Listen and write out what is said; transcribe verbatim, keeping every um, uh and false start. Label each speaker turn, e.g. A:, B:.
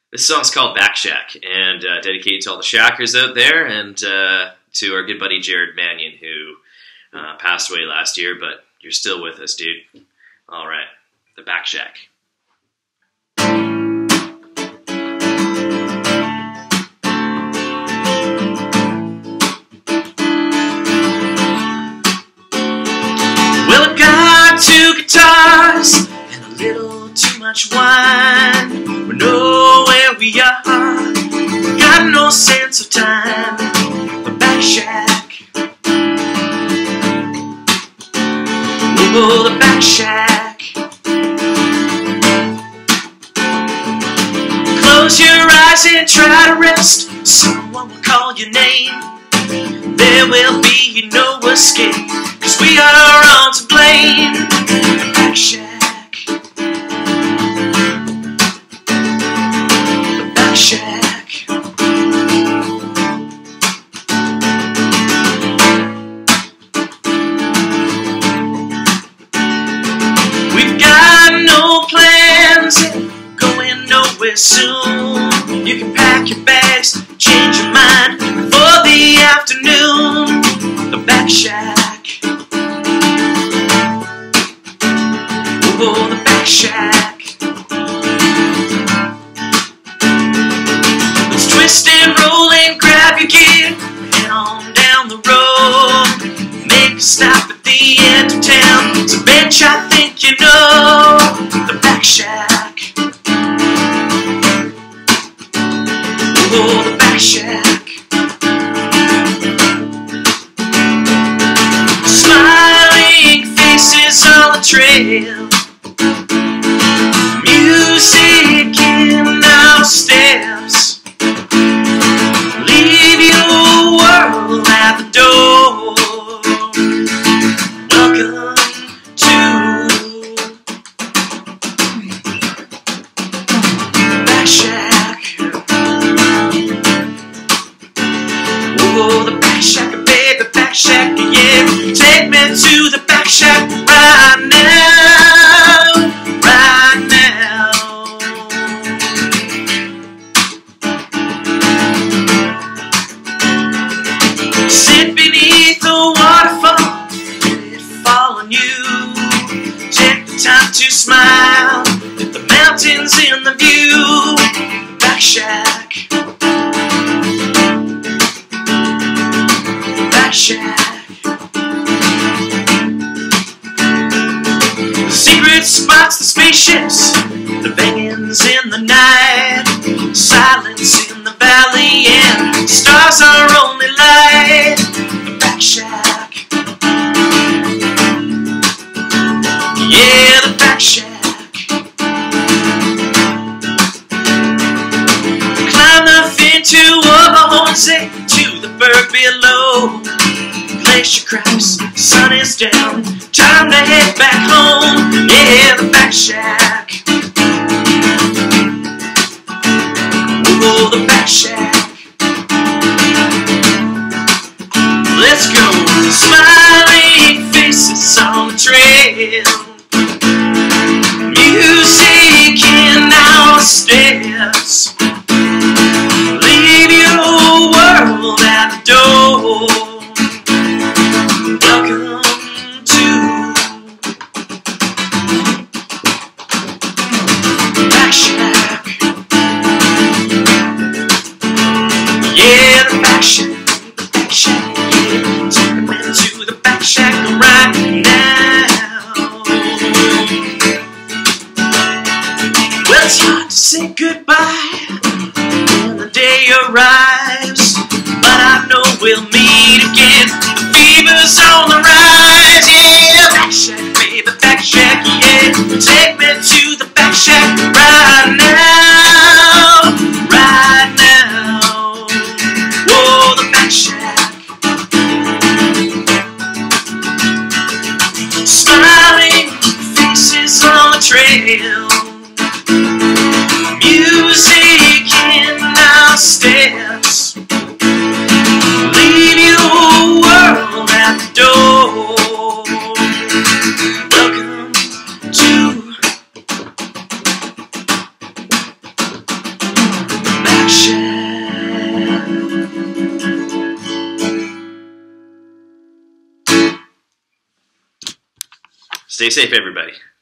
A: This song's called Backshack, and uh, dedicated to all the shackers out there, and uh, to our good buddy Jared Mannion, who uh, passed away last year, but you're still with us, dude. All right, the Backshack. Well, I've got two guitars and a little too much wine. We know where we are, we got no sense of time. The Backshack. Oh, the Backshack. Close your eyes and try to rest. Someone will call your name. There will be no escape, 'cause we are all to blame. The Backshack. The Backshack. We've got no plans, going nowhere soon. You can pack your bags, change your mind before the afternoon. The Backshack. Oh, the Backshack. Let's twist and roll and grab your gear, head on down the road. Make a stop at the end of town. It's a bench I think you know. The Backshack. Oh, the Backshack. Smiling faces on the trail. Music in our steps. Leave your world at the door. Welcome to Backshack. Oh, the Backshack, baby, Backshack, yeah. Take me to the Backshack right now, right now. Sit beneath the waterfall, let it fall on you. Take the time to smile at the mountains in the view. Backshack. Backshack. The secret spots, the spaceships, the bangings in the night, silence in the valley, and the stars are only light. The Backshack. Yeah, the Backshack. Climb the fin to Oklahoma, to the berg below. Glacier cracks, sun is down, time to head back home. Yeah, the Backshack. Oh, the Backshack. Let's go. Smiling faces on the trail. Music in our steps. Leave your world at the door. Welcome to Backshack. Yeah, the Backshack, the Backshack, yeah. Take me to the Backshack right now. Well, it's hard to say goodbye when the day arrives, but I know we'll meet again. The fever's on the rise, yeah. Backshack, baby, Backshack, yeah. Take me to the Backshack right now, right now. Oh, the Backshack. Smiling faces on the trail. Music in our steps. Leave your world at the door. Welcome to Backshack. Stay safe, everybody.